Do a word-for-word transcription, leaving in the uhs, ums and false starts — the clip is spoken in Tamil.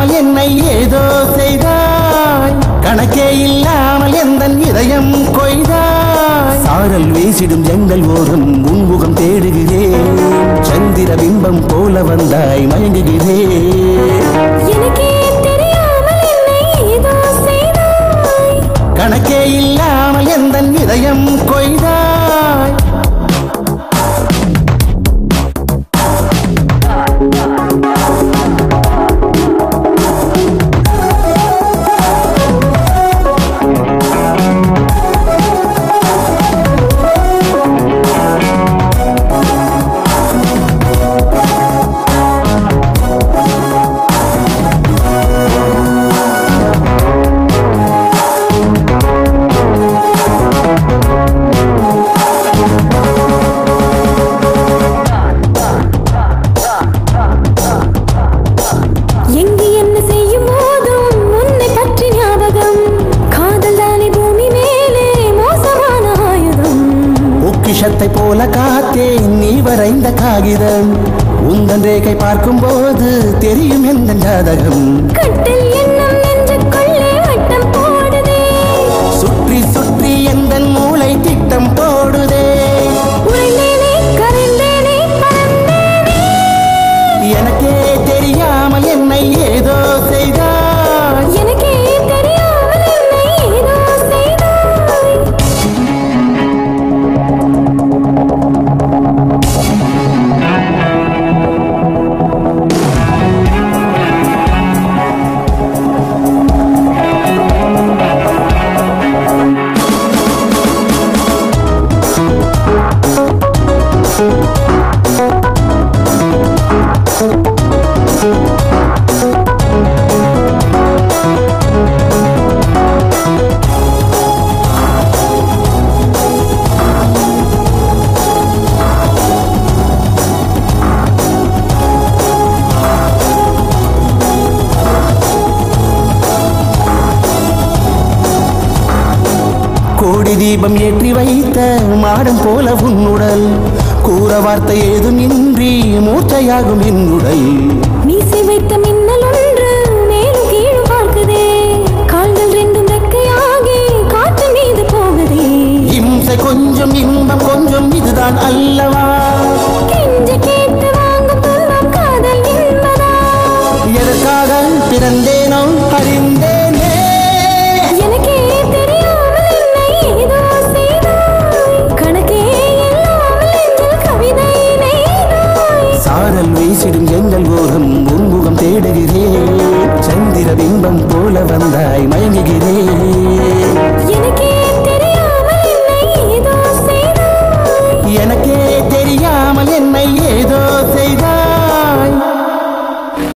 தெரியாமல் என்னை ஏதோ செய்தாய் கணக்கே இல்லாமல் எந்தன் இதயம் கொய்தாய் சாரல் வீசிடும் எங்கள் ஓரம் உன்முகம் தேடுகிறேன் சந்திர பிம்பம் போல வந்தாய் மயங்குகிறேன் எனக்கே தெரியாமல் என்னை ஏதோ செய்தாய் கணக்கே இல்லாமல் எந்தன் இதயம் கொய்தாய் போல காத்தேன் நீ வரைந்த காகிதம் உந்தன் ரேகை பார்க்கும் போது தெரியும் எந்த ஜாதகம் கட்டில் எண்ணம் நெஞ்சுக்குள்ளே வட்டம் போடுதே சுற்றி சுற்றி எந்தன் மூளை திட்டம் போடுதே உறைந்தேனே கரைந்தேனே பறந்தேனே எனக்கே தெரியாமல் என்னை ஏதோ செய்தாய் எனக்கே தெரியாமல் என்னை ஏதோ செய்தாய் கோடி தீபம் ஏற்றி வைத்த மாடம் போல உன்னுடல் கூற வார்த்தை ஏதும் இன்றி மூச்சையாகும் என்னுடல் மீசை வைத்த மின்னல் ஒன்று மேலும் கீழும் பார்க்குதே கால்கள் ரெண்டும் ரெக்கையாகி காற்று மீது போகுதே இம்சை கொஞ்சம் இன்பம் கொஞ்சம் இதுதான் அல்லவா கெஞ்ச கேட்டு வாங்கும் துன்பம் காதல் என்பதா எதற்காக பிறந்தேனோ அறிந்தேனே எனக்கே தெரியாமல் என்னை ஏதோ செய்தாய் கணக்கே இல்லாமல் நெஞ்சில் கவிதை நெய்தாய் சாரல் வீசிடும் எங்கள் ஓரம் உன்முகம் தேடுகிறேன் சந்திர பிம்பம் போல வந்தாய் மயங்குகிறேன்